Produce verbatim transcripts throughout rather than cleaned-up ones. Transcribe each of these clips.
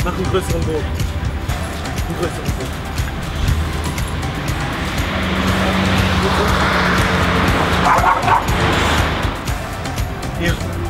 Mach einen größeren Bogen. Einen größeren Bogen. Hier.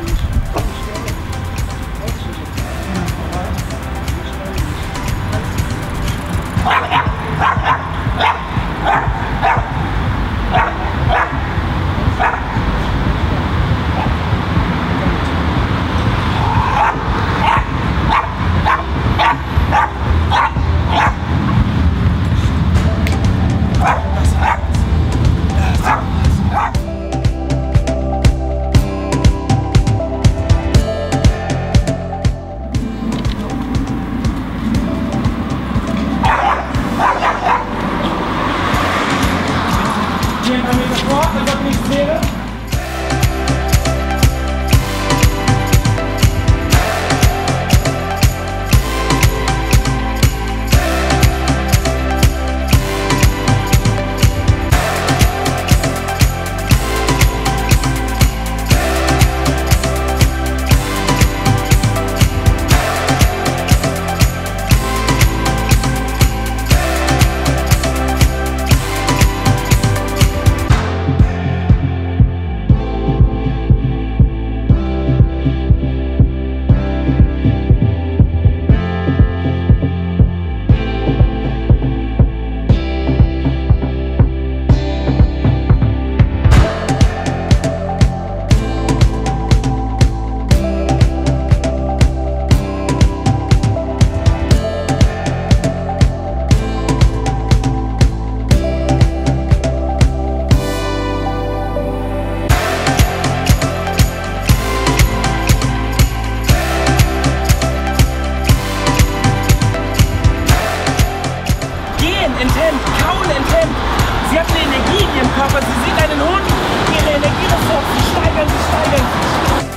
Intent, kauen Intent. Sie hat eine Energie in ihrem Körper, sie sieht einen Hund, ihre Energieressourcen steigern sich, steigern sich.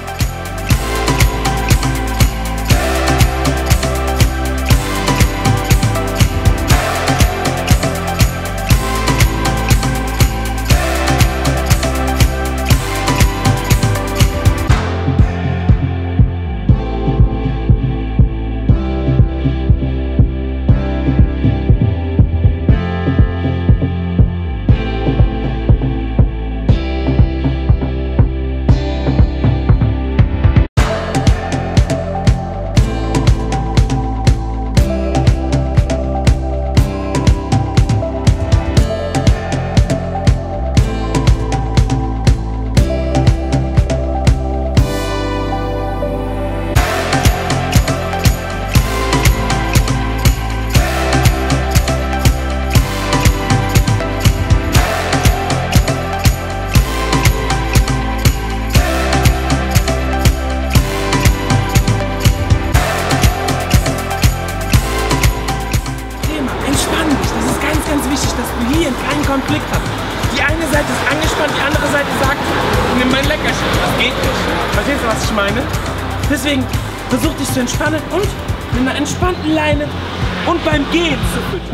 Keinen Konflikt hat. Die eine Seite ist angespannt, die andere Seite sagt, nimm mein Leckerchen. Das geht nicht. Verstehst du, was ich meine? Deswegen versuch dich zu entspannen und mit einer entspannten Leine und beim Gehen zu füttern.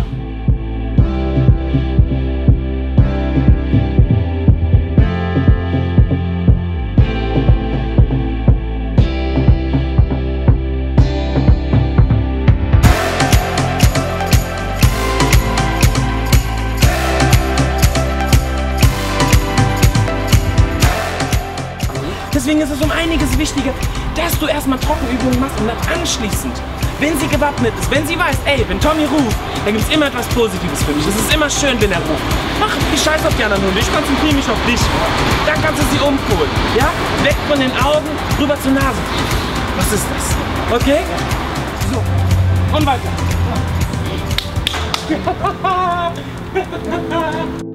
Deswegen ist es um einiges wichtiger, dass du erstmal Trockenübungen machst und dann anschließend, wenn sie gewappnet ist, wenn sie weiß, ey, wenn Tommy ruft, dann gibt es immer etwas Positives für mich. Es ist immer schön, wenn er ruft. Mach die Scheiß auf die anderen Hunde, ich konzentriere mich auf dich. Dann kannst du sie umpolen, ja? Weg von den Augen, rüber zur Nase. Was ist das? Okay? So. Und weiter.